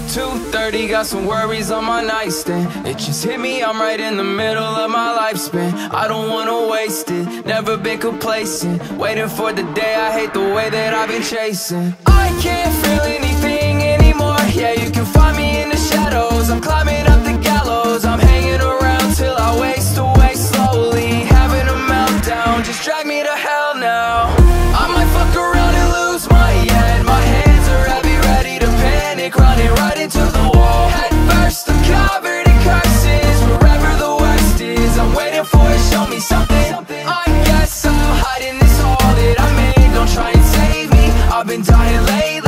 2:30, got some worries on my nightstand. It just hit me, I'm right in the middle of my lifespan. I don't wanna waste it, never been complacent. Waiting for the day, I hate the way that I've been chasing. I can't feel anything anymore. Yeah, you can find me in the shadows. I'm climbing up the gallows. I'm hanging around till I waste away slowly. Having a meltdown, just drag me to hell now. I might fuck around and lose my head. My hands are heavy, ready to panic, running right into the wall. Head first, I'm covered in curses. Wherever the worst is, I'm waiting for it, show me something. I guess I'll hide in this hole that I made. Don't try and save me, I've been dying lately.